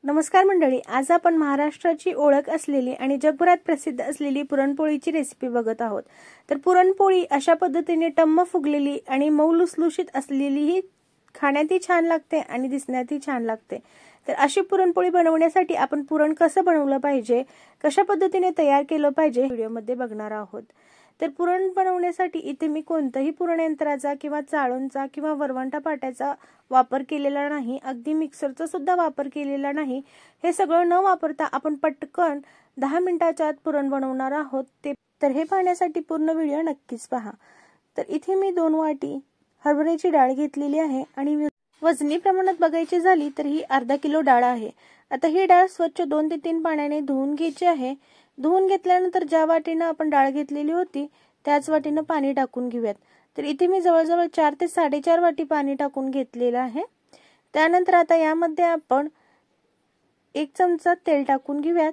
नमस्कार मंडळी, आज आपण महाराष्ट्राची ओळख असलेली आणि जगभरात प्रसिद्ध असलेली पुरणपोळीची रेसिपी बघत आहोत। तर पुरणपोळी अशा पद्धतीने टम्म फुगलेली आणि मऊ लुसलुशीत असलेली ही खाण्यातही छान लागते आणि दिसण्यातही छान लागते। तर अशी पुरणपोळी बनवण्यासाठी आपण पुरण कसं बनवलं पाहिजे, कशा पद्धतीने तयार केलं पाहिजे व्हिडिओमध्ये बघणार आहोत। तर पुरण बनवण्यासाठी इथे मी कोणत्याही पुरण यंत्राचा किंवा चाळणचा किंवा वरवंटा पाट्याचा वापर केलेला नाही, अगदी मिक्सरचा सुद्धा वापर केलेला नाही। हे सगळं न वापरता आपण पटकन 10 मिनिटाच्या आत पुरण बनवणार आहोत। तर हे पाहण्यासाठी पूर्ण व्हिडिओ नक्कीच पहा। तर इथे मी 2 वाटी हरभऱ्याची डाळ घेतलेली आहे आणि वजनी प्रमाणात बघायची झाली तर ही अर्धा किलो डाळ आहे। आता ही डाळ स्वच्छ 2 ते 3 पाण्याने धुवून घ्यायची आहे। धुवून घेतल्यानंतर ज्या वाटीने आपण डाळ घेतलेली होती त्याच वाटीने पाणी टाकून घेऊयात। तर इथे मी जवळजवळ 4 ते 4.5 वाटी पाणी टाकून घेतलेलं आहे। त्यानंतर आता यामध्ये आपण 1 चमचा तेल टाकून घेऊयात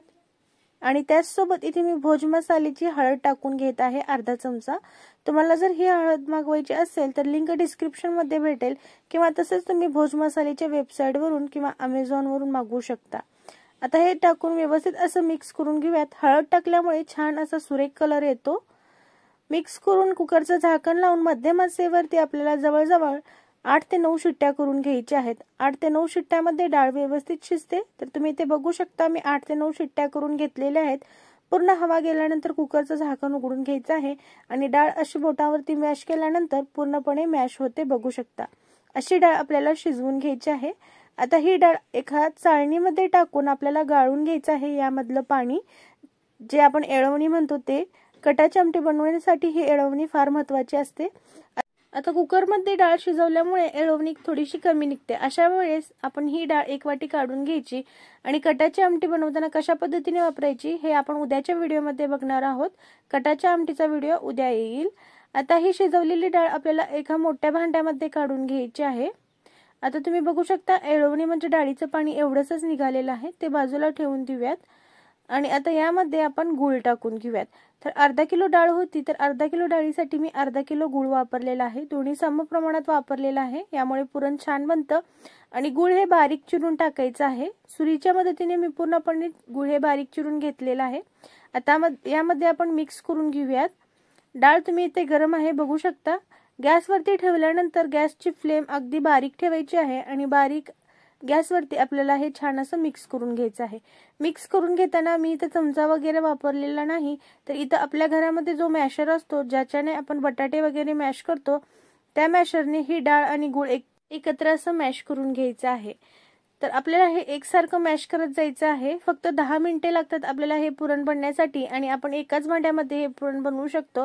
आणि त्याच सोबत इथे मी भोज मसाल्याची हळद टाकून घेत आहे अर्धा चमचा। तुम्हाला जर ही हळद मागवायची असेल तर लिंक डिस्क्रिप्शन मध्ये भेटेल किंवा तसेच तुम्ही भोज मसाल्याच्या वेबसाईट वरून किंवा Amazon वरून मागवू शकता। आता हे टाकून व्यवस्थित असं मिक्स करून घेऊयात। हळद टाकल्यामुळे छान असा सुरेख कलर येतो। मिक्स करून कुकरचं झाकण लावून मध्यम आचेवरती आपल्याला जवळजवळ 8 ते 9 शिट्ट्या करून घ्यायच्या आहेत। 8 ते 9 शिट्ट्यामध्ये डाळ व्यवस्थित शिजते। तर तुम्ही इथे बघू शकता मी 8 ते 9 शिट्ट्या करून घेतलेल्या आहेत। पूर्ण हवा गेल्यानंतर कुकरचं झाकण उघडून घ्यायचं आहे आणि डाळ अशी बोटावरती मॅश केल्यानंतर पूर्णपणे मॅश होते, बघू शकता। अशी डाळ आपल्याला शिजवून घ्यायची आहे। आता ही डाळ एका चाळणीमध्ये टाकून आपल्याला गाळून घ्यायचं आहे यामधलं पाणी, जे आपण येळवणी म्हणतो ते। कटाची आमटी बनवण्यासाठी ही येळवणी फार महत्त्वाची असते। आता कुकरमध्ये डाळ शिजवल्यामुळे येळवणी थोडीशी कमी निघते। अशा वेळेस आपण ही डाळ 1 वाटी काढून घ्यायची आणि कटाची आमटी बनवताना कशा पद्धतीने वापरायची हे आपण उद्याच्या व्हिडिओमध्ये बघणार आहोत। कटाच्या आमटीचा व्हिडिओ उद्या येईल। आता ही शिजवलेली डाळ आपल्याला एका मोठ्या भांड्यामध्ये काढून घ्यायची आहे। आता तुम्ही बघू शकता येळवणी म्हणजे डाळीचं पाणी एवढंच निघालेलं आहे, ते बाजूला ठेवून देऊयात। आणि आता यामध्ये आपण गूळ टाकून घेऊयात। तर अर्धा किलो डाळ होती तर अर्धा किलो डाळीसाठी मी अर्धा किलो गूळ वापरलेला आहे। दोन्ही सम प्रमाणात वापरलेला आहे, यामुळे पुरण छान बनतं। आणि गूळ हे बारीक चिरून टाकायचं आहे। सुरीच्या मदतीने मी पूर्णपणे गूळ हे बारीक चिरून घेतलेला आहे। आता यामध्ये आपण मिक्स करून घेऊयात। डाळ तुम्ही इथे गरम आहे बघू शकता। गॅसवरती ठेवल्यानंतर गॅसची फ्लेम अगदी बारीक ठेवायची आहे आणि बारीक गॅसवरती आपल्याला हे छान असं मिक्स करून घ्यायचं आहे। मिक्स करून घेताना मी इथे चमचा वगैरे वापरलेला नाही, तर इथं आपल्या घरामध्ये जो मॅशर असतो ज्याच्याने आपण बटाटे वगैरे मॅश करतो त्या मॅशरने ही डाळ आणि गूळ एकत्र असं मॅश करून घ्यायचं आहे। तर आपल्याला हे एकसारखं मॅश करत जायचं आहे। फक्त 10 मिनिटे लागतात आपल्याला हे पुरण बनण्यासाठी आणि आपण एकाच भांड्यामध्ये हे पुरण बनवू शकतो।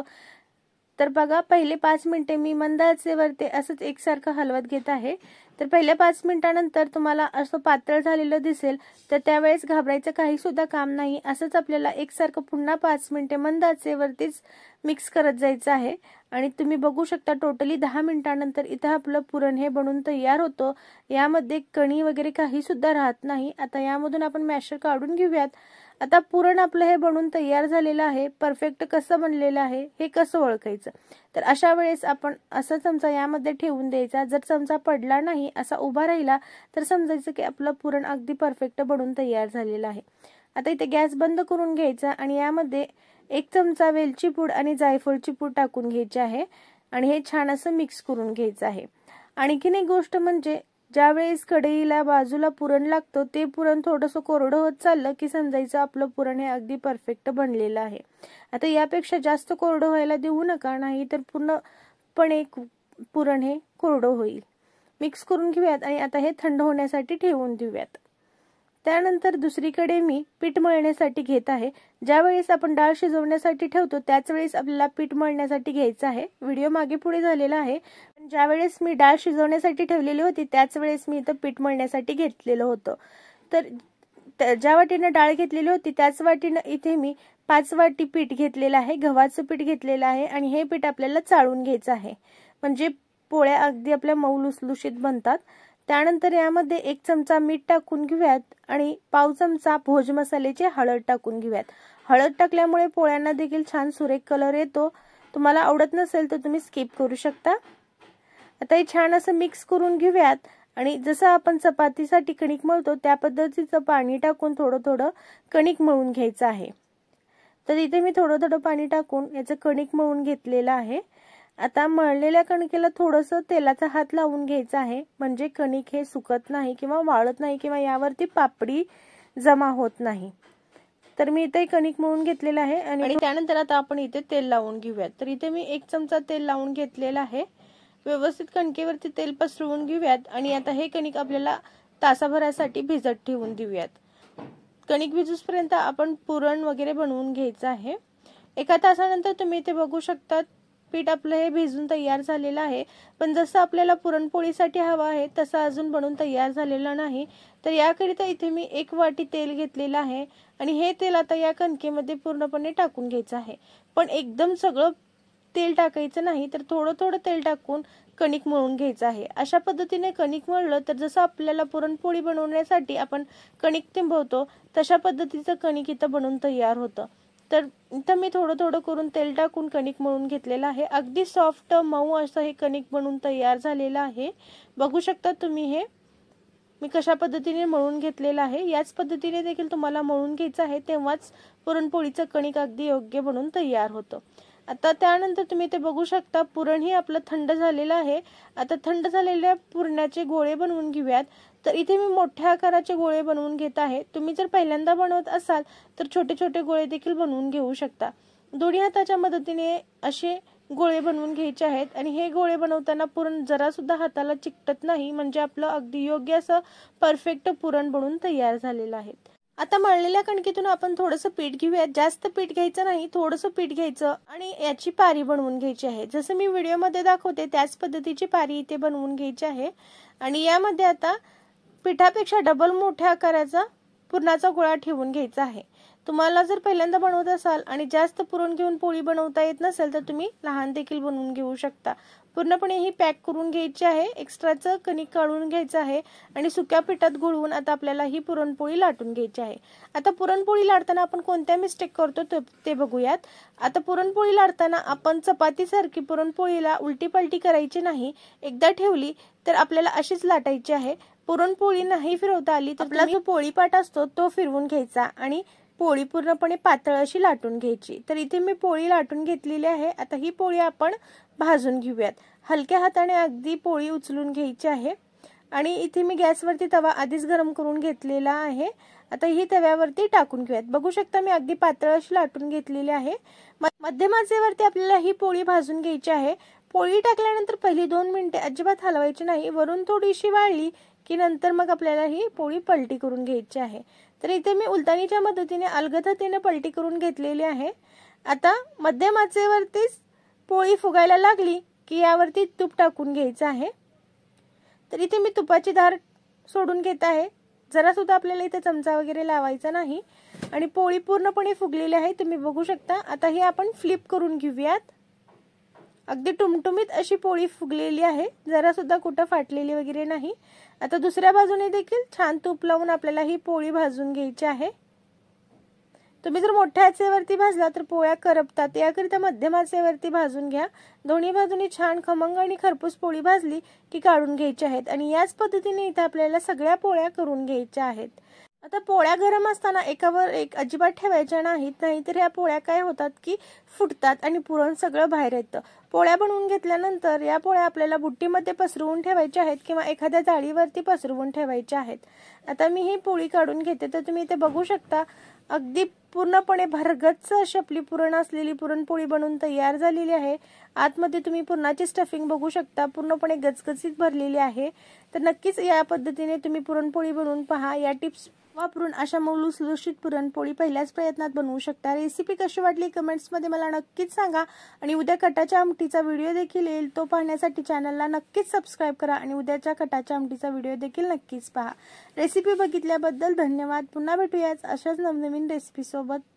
तर बघा, पहिले 5 मिनिटे मी मंद आचेवरती असंच एकसारखं हलवत घेत आहे। तर पहिल्या 5 मिनिटांनंतर तुम्हाला असं पातळ झालेलं दिसेल, तर त्यावेळेस घाबरायचं काही सुद्धा काम नाही। असंच आपल्याला एकसारखं पुन्हा 5 मिनिटे मंद आचेवरतीच मिक्स करत जायचं आहे। आणि तुम्ही बघू शकता टोटली 10 मिनिटांनंतर इथं आपलं पुरण हे बनून तयार होतं। यामध्ये कणी वगैरे काही सुद्धा राहत नाही। आता यामधून आपण मॅशर काढून घेऊयात। आता पुरण आपलं हे बनून तयार झालेलं आहे। परफेक्ट कसं बनलेलं आहे हे कसं ओळखायचं, तर अशा वेळेस आपण असा चमचा यामध्ये ठेवून द्यायचा। जर चमचा पडला नाही, असा उभा राहिला, तर समजायचं की आपलं पुरण अगदी परफेक्ट बनून तयार झालेलं आहे। आता इथे गॅस बंद करून घ्यायचा आणि यामध्ये 1 चमचा वेलची पूड आणि जायफळची पूड टाकून घ्यायची आहे आणि हे छान असं मिक्स करून घ्यायचं आहे। आणखीन एक गोष्ट म्हणजे ज्यावेळेस कढईला बाजूला पुरण लागतं ते पुरण थोडंसं कोरडं होत चाललं की समजायचं आपलं पुरण हे अगदी परफेक्ट बनलेलं आहे। आता यापेक्षा जास्त कोरडं व्हायला देऊ नका, नाही तर पूर्णपणे पुरण हे कोरडं होईल। मिक्स करून घेऊयात आणि आता हे थंड होण्यासाठी ठेवून देऊयात। त्यानंतर दुसरीकडे मी पीठ मळण्यासाठी घेत आहे। ज्यावेळेस आपण डाळ शिजवण्यासाठी ठेवतो त्याच वेळेस आपल्याला पीठ मळण्यासाठी घ्यायचं आहे। व्हिडिओ मागे पुढे झालेला आहे, पण ज्यावेळेस मी डाळ शिजवण्यासाठी ठेवलेली होती त्याच वेळेस मी इथं पीठ मळण्यासाठी घेतलेलं होतं। तर ज्या वाटीने डाळ घेतलेली होती त्याच वाटीने इथे मी 5 वाटी पीठ घेतलेलं आहे, गव्हाचं पीठ घेतलेलं आहे आणि हे पीठ आपल्याला चाळून घ्यायचं आहे, म्हणजे पोळ्या अगदी आपल्या मऊ लुसलुशीत बनतात। त्यानंतर यामध्ये 1 चमचा मीठ टाकून घेऊयात आणि पाव चमचा भोज मसाल्याची हळद टाकून घेऊयात। हळद टाकल्यामुळे पोळ्यांना देखील छान सुरेख कलर येतो। तुम्हाला आवडत नसेल तर तुम्ही स्किप करू शकता। आता हे छान असं मिक्स करून घेऊयात आणि जसं आपण चपातीसाठी कणिक मळतो त्या पद्धतीचं पाणी टाकून थोडं थोडं कणिक मळून घ्यायचं आहे। तर इथे मी थोडं थोडं पाणी टाकून याचं कणिक मळून घेतलेलं आहे। आता मळलेल्या कणकेला थोडंसं तेलाचा हात लावून घ्यायचा आहे, म्हणजे कणिक हे सुकत नाही किंवा वाळत नाही किंवा यावरती पापडी जमा होत नाही। तर मी इथे कणिक मळून घेतलेलं आहे आणि त्यानंतर आता आपण इथे तेल लावून घेऊयात। तर इथे मी 1 चमचा तेल लावून घेतलेलं आहे। व्यवस्थित कणकेवरती तेल पसरवून घेऊयात आणि आता हे कणिक आपल्याला तासाभरासाठी भिजत ठेवून देऊयात। कणिक भिजूपर्यंत आपण पुरण वगैरे बनवून घ्यायचं आहे। 1 तासानंतर तुम्ही इथे बघू शकता पीठ आपलं हे भिजून तयार झालेलं आहे, पण जसं आपल्याला पुरणपोळीसाठी हवं आहे तसं अजून बनवून तयार झालेलं नाही। तर याकरिता इथे मी 1 वाटी तेल घेतलेलं आहे आणि हे तेल आता या कणकेमध्ये पूर्णपणे टाकून घ्यायचं आहे। पण एकदम सगळं तेल टाकायचं नाही, तर थोडं थोडं तेल टाकून कणिक मळून घ्यायचं आहे। अशा पद्धतीने कणिक मळलं तर जसं आपल्याला पुरणपोळी बनवण्यासाठी आपण कणिक तिंबवतो तशा पद्धतीचं कणिक इथं बनवून तयार होतं। तर इथं मी थोडं थोडं करून तेल टाकून कणिक मळून घेतलेलं आहे। अगदी सॉफ्ट मऊ असं हे कणिक बनवून तयार झालेलं आहे। बघू शकता तुम्ही हे मी कशा पद्धतीने मळून घेतलेलं आहे। याच पद्धतीने देखील तुम्हाला मळून घ्यायचं आहे, तेव्हाच पुरणपोळीचं कणिक अगदी योग्य बनवून तयार होतं। आता त्यानंतर तुम्ही ते बघू शकता पुरणही आपलं थंड झालेलं आहे। आता थंड झालेल्या पुरणाचे गोळे बनवून घेऊयात। तर इथे मी मोठ्या आकाराचे गोळे बनवून घेत आहे। तुम्ही जर पहिल्यांदा बनवत असाल तर छोटे छोटे गोळे देखील बनवून घेऊ शकता। दोन्ही हाताच्या मदतीने असे गोळे बनवून घ्यायचे आहेत आणि हे गोळे बनवताना पुरण जरा सुद्धा हाताला चिकटत नाही, म्हणजे आपलं अगदी योग्य असं परफेक्ट पुरण बनवून तयार झालेलं आहे। आता मळलेल्या कणकेतून आपण थोडंसं पीठ घेऊयात। जास्त पीठ घ्यायचं नाही, थोडंसं पीठ घ्यायचं आणि याची पारी बनवून घ्यायची आहे। जसं मी व्हिडिओमध्ये दाखवते त्याच पद्धतीची पारी इथे बनवून घ्यायची आहे आणि यामध्ये आता पिठापेक्षा डबल मोठ्या आकाराचा पुरणाचा गोळा ठेवून घ्यायचा आहे। तुम्हाला जर पहिल्यांदा बनवत असाल आणि जास्त पुरण घेऊन पोळी बनवता येत नसेल तर तुम्ही लहान देखील बनवून घेऊ शकता। पूर्णपणे ही पॅक करून घ्यायची आहे, एक्स्ट्राचं कणिक काढून घ्यायचं आहे आणि सुक्या पिठात घोळवून आता आपल्याला ही पुरणपोळी लाटून घ्यायची आहे। आता पुरणपोळी लाटताना आपण कोणत्या मिस्टेक करतो ते बघूयात। आता पुरणपोळी लाटताना आपण चपातीसारखी पुरणपोळीला उलटी पलटी करायची नाही, एकदा ठेवली तर आपल्याला अशीच लाटायची आहे। पुरणपोळी नाही फिरवता आली तर आपला जो पोळीपाट असतो तो फिरवून घ्यायचा आणि पोळी पूर्णपणे पातळ अशी लाटून घ्यायची। तर इथे मी पोळी लाटून घेतलेली आहे। आता ही पोळी आपण भाजून घेऊयात। हलक्या हाताने अगदी पोळी उचलून घ्यायची आहे आणि इथे मी गॅसवरती तवा आधीच गरम करून घेतलेला आहे। आता ही तव्यावरती टाकून घेऊयात। बघू शकता मी अगदी पातळ अशी लाटून घेतलेली आहे। मध्यम आचेवरती आपल्याला ही पोळी भाजून घ्यायची आहे। पोळी टाकल्यानंतर पहिली 2 मिनिटे अजिबात हलवायची नाही, वरून थोडीशी वाळली की नंतर मग आपल्याला ही पोळी पलटी करून घ्यायची आहे। तर इथे मी उलटाणीच्या मदतीने अलगद हाताने पलटी करून घेतलेली आहे। आता मध्यम आचेवरतीच पोळी फुगायला लागली की यावरती तूप टाकून घ्यायचं आहे। तर इथे मी तुपाची धार सोडून घेत आहे, जरा सुद्धा आपल्याला इथे चमचा वगैरे लावायचा नाही आणि पोळी पूर्णपणे फुगलेली आहे, तुम्ही बघू शकता। आता ही आपण फ्लिप करून घेऊयात। अगदी टुमटुमीत अशी पोळी फुगलेली आहे, जरा सुद्धा कुठं फाटलेली वगैरे नाही। आता दुसऱ्या बाजूने देखील छान तूप लावून आपल्याला ही पोळी भाजून घ्यायची आहे। तुम्ही जर मोठ्या आचेवरती भाजला तर पोळ्या करपतात, याकरिता मध्यम आचेवरती भाजून घ्या। दोन्ही बाजूनी छान खमंग आणि खरपूस पोळी भाजली की काढून घ्यायची आहेत आणि याच पद्धतीने इथे आपल्याला सगळ्या पोळ्या करून घ्यायच्या आहेत। आता पोळ्या गरम असताना एकावर एक अजिबात ठेवायच्या नाहीत, नाहीतर या पोळ्या काय होतात की फुटतात आणि पुरण सगळं बाहेर येतं। पोळ्या बनवून घेतल्यानंतर या पोळ्या आपल्याला बुट्टीमध्ये पसरवून ठेवायच्या आहेत किंवा एखाद्या जाळीवरती पसरवून ठेवायच्या आहेत। आता मी ही पोळी काढून घेते। तर तुम्ही इथे बघू शकता अगदी पूर्णपणे भरगच्च अशी आपली पुरण असलेली पुरणपोळी बनवून तयार झालेली आहे। आतमध्ये तुम्ही पुरणाची स्टफिंग बघू शकता, पूर्णपणे गचगचीत भरलेली आहे। तर नक्कीच या पद्धतीने तुम्ही पुरणपोळी बनवून पहा। या टिप्स वापरून अशा मऊ लुसलुशीत पुरणपोळी पहिल्याच प्रयत्नात बनवू शकता। रेसिपी कशी वाटली कमेंट्समध्ये मला नक्कीच सांगा आणि उद्या कटाच्या आमटीचा व्हिडिओ देखील येईल, तो पाहण्यासाठी चॅनलला नक्कीच सबस्क्राइब करा आणि उद्याच्या कटाच्या आमटीचा व्हिडिओ देखील नक्कीच पहा। रेसिपी बघितल्याबद्दल धन्यवाद। पुन्हा भेटूयाच अशाच नवनवीन रेसिपी सोबत।